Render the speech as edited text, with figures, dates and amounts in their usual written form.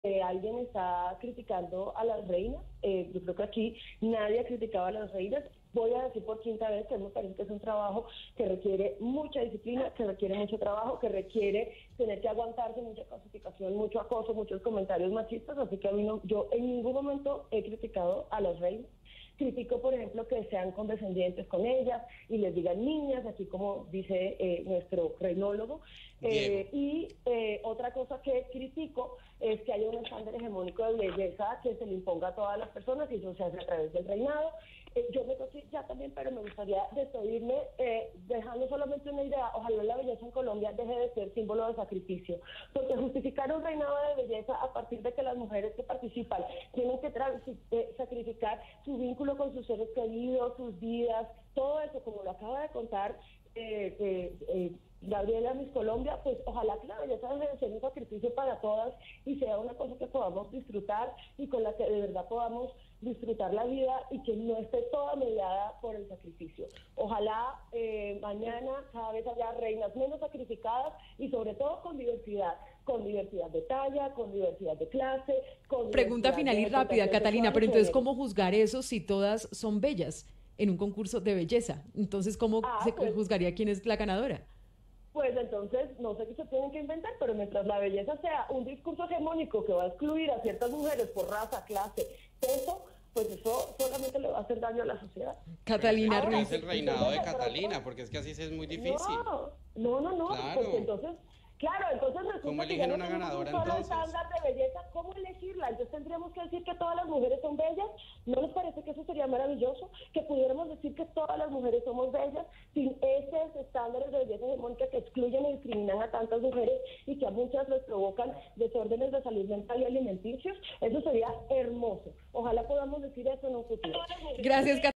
alguien está criticando a las reinas. Yo creo que aquí nadie ha criticado a las reinas. Voy a decir por quinta vez que me parece que es un trabajo que requiere mucha disciplina, que requiere mucho trabajo, que requiere tener que aguantarse mucha clasificación, mucho acoso, muchos comentarios machistas. Así que a mí no, yo en ningún momento he criticado a las reinas. Critico, por ejemplo, que sean condescendientes con ellas y les digan niñas, así como dice nuestro reinólogo. Otra cosa que critico es que haya un estándar hegemónico de belleza que se le imponga a todas las personas, y eso se hace a través del reinado. Yo me toqué ya también, pero me gustaría despedirme dejando solamente una idea. Ojalá la belleza en Colombia deje de ser símbolo de sacrificio, porque justificar un reinado de belleza a partir de que las mujeres que participan tienen que sacrificar su vínculo con sus seres queridos, sus vidas, todo eso, como lo acaba de contar Gabriela Miss Colombia, pues ojalá que la belleza deje de ser un sacrificio para todas y sea una cosa que podamos disfrutar y con la que de verdad podamos disfrutar la vida y que no esté toda mediada por el sacrificio. Ojalá mañana cada vez haya reinas menos sacrificadas y sobre todo con diversidad de talla, con diversidad de clase, con Pregunta diversidad final y de rápida, orientación Catalina, sexual y pero entonces, género. ¿cómo juzgar eso si todas son bellas en un concurso de belleza? Entonces, ¿cómo se Pues juzgaría quién es la ganadora? Pues entonces, no sé qué se tienen que inventar, pero mientras la belleza sea un discurso hegemónico que va a excluir a ciertas mujeres por raza, clase, peso, pues eso solamente le va a hacer daño a la sociedad. Pero eso Catalina Ahora, es Ruiz. el reinado entonces de de pronto, Catalina, porque es que así sí es muy difícil. no, porque Claro. entonces, claro, entonces ¿Cómo resulta que ya eligen no una tenemos un ganadora solo entonces? estándar de belleza. ¿Cómo elegirla? Entonces tendríamos que decir que todas las mujeres son bellas. ¿No les parece que eso sería maravilloso? Que pudiéramos decir que todas las mujeres somos bellas sin esos estándares de belleza hegemónica que excluyen y discriminan a tantas mujeres y que a muchas les provocan desórdenes de salud mental y alimenticios. Eso sería hermoso. Ojalá podamos decir eso en un futuro. Gracias,